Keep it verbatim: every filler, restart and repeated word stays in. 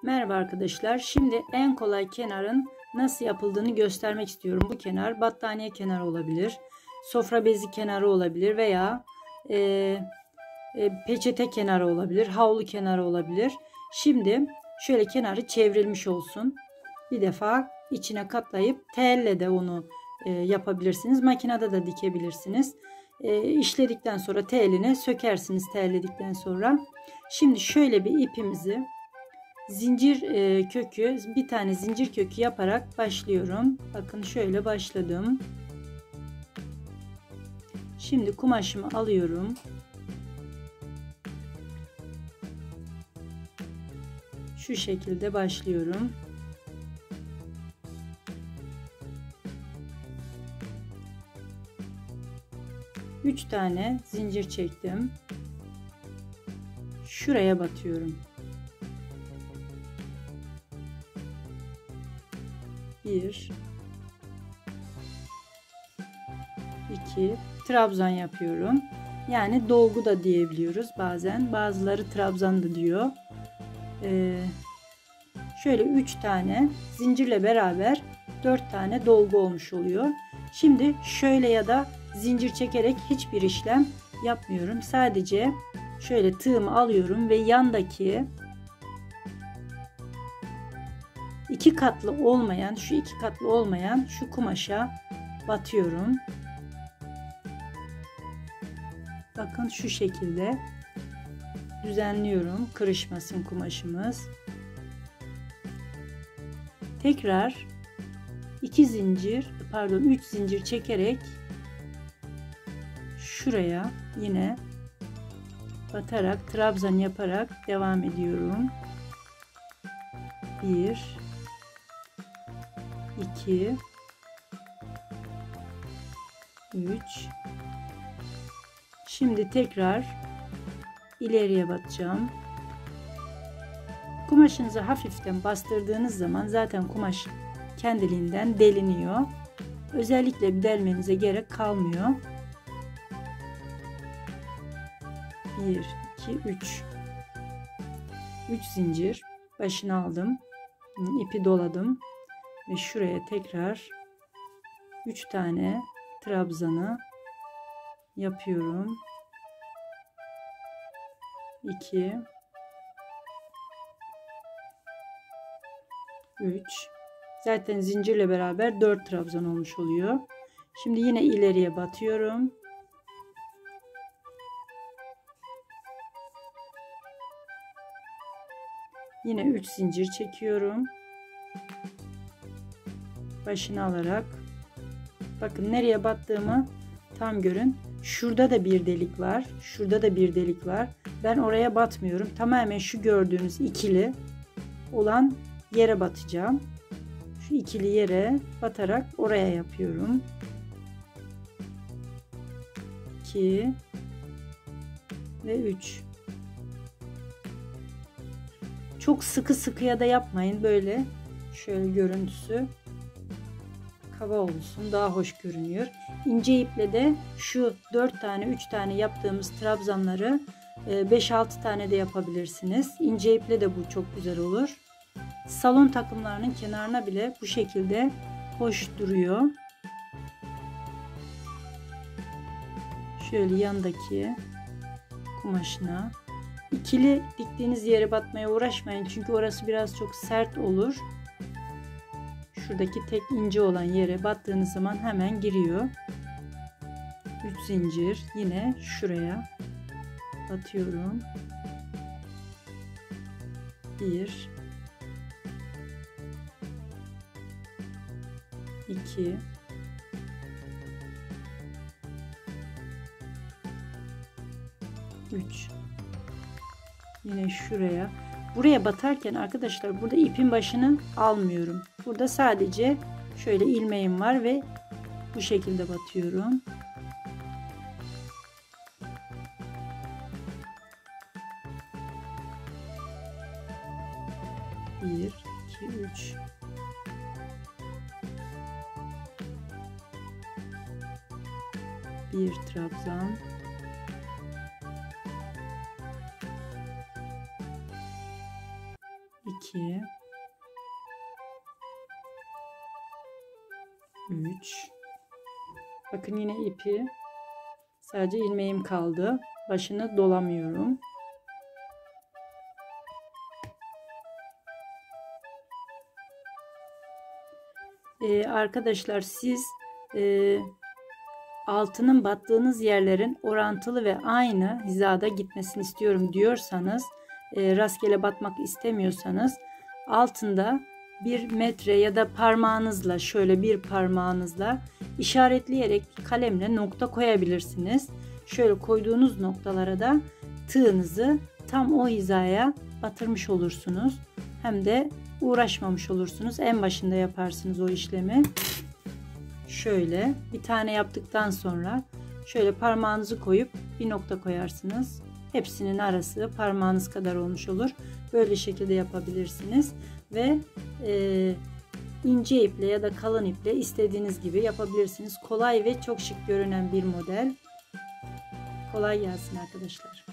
Merhaba arkadaşlar. Şimdi en kolay kenarın nasıl yapıldığını göstermek istiyorum. Bu kenar battaniye kenarı olabilir, sofra bezi kenarı olabilir veya e, e, peçete kenarı olabilir, havlu kenarı olabilir. Şimdi şöyle kenarı çevrilmiş olsun. Bir defa içine katlayıp telle de onu e, yapabilirsiniz. Makinede de dikebilirsiniz. E, işledikten sonra telini sökersiniz telledikten sonra. Şimdi şöyle bir ipimizi zincir e, kökü bir tane zincir kökü yaparak başlıyorum. Bakın şöyle başladım. Şimdi kumaşımı alıyorum. Şu şekilde başlıyorum. üç tane zincir çektim. Şuraya batıyorum. bir iki trabzan yapıyorum. Yani dolgu da diyebiliyoruz bazen. Bazıları trabzan da diyor. Ee, şöyle üç tane zincirle beraber dört tane dolgu olmuş oluyor. Şimdi şöyle ya da zincir çekerek hiçbir işlem yapmıyorum. Sadece şöyle tığımı alıyorum ve yandaki iki katlı olmayan, şu iki katlı olmayan şu kumaşa batıyorum. Bakın şu şekilde düzenliyorum, kırışmasın kumaşımız. Tekrar iki zincir, pardon üç zincir çekerek şuraya yine batarak trabzan yaparak devam ediyorum. bir iki üç. Şimdi tekrar ileriye batacağım. Kumaşınızı hafiften bastırdığınız zaman zaten kumaş kendiliğinden deliniyor. Özellikle bir delmenize gerek kalmıyor. bir iki üç. üç zincir başını aldım. İpi doladım ve şuraya tekrar üç tane trabzanı yapıyorum. iki üç. Zaten zincirle beraber dört trabzan olmuş oluyor. Şimdi yine ileriye batıyorum. Yine üç zincir çekiyorum. Başını alarak bakın nereye battığımı tam görün. Şurada da bir delik var. Şurada da bir delik var. Ben oraya batmıyorum. Tamamen şu gördüğünüz ikili olan yere batacağım. Şu ikili yere batarak oraya yapıyorum. iki ve üç. Çok sıkı sıkıya da yapmayın. Böyle şöyle görüntüsü kaba olsun, daha hoş görünüyor. İnce iple de şu dört tane üç tane yaptığımız trabzanları beş altı tane de yapabilirsiniz. İnce iple de bu çok güzel olur. Salon takımlarının kenarına bile bu şekilde hoş duruyor. Şöyle yandaki kumaşına ikili diktiğiniz yere batmaya uğraşmayın. Çünkü orası biraz çok sert olur. Şuradaki tek ince olan yere battığınız zaman hemen giriyor. üç zincir yine şuraya batıyorum. bir iki üç. Yine şuraya. Buraya batarken arkadaşlar burada ipin başını almıyorum. Burada sadece şöyle ilmeğim var ve bu şekilde batıyorum. bir iki üç. Bir trabzan. iki, üç. Bakın yine ipi sadece ilmeğim kaldı. Başını dolamıyorum. Ee, arkadaşlar siz e, altının battığınız yerlerin orantılı ve aynı hizada gitmesini istiyorum diyorsanız, e, rastgele batmak istemiyorsanız altında bir metre ya da parmağınızla, şöyle bir parmağınızla işaretleyerek kalemle nokta koyabilirsiniz. Şöyle koyduğunuz noktalara da tığınızı tam o hizaya batırmış olursunuz. Hem de uğraşmamış olursunuz. En başında yaparsınız o işlemi. Şöyle bir tane yaptıktan sonra şöyle parmağınızı koyup bir nokta koyarsınız. Hepsinin arası parmağınız kadar olmuş olur. Böyle şekilde yapabilirsiniz. Ve e, ince iple ya da kalın iple istediğiniz gibi yapabilirsiniz. Kolay ve çok şık görünen bir model. Kolay gelsin arkadaşlar.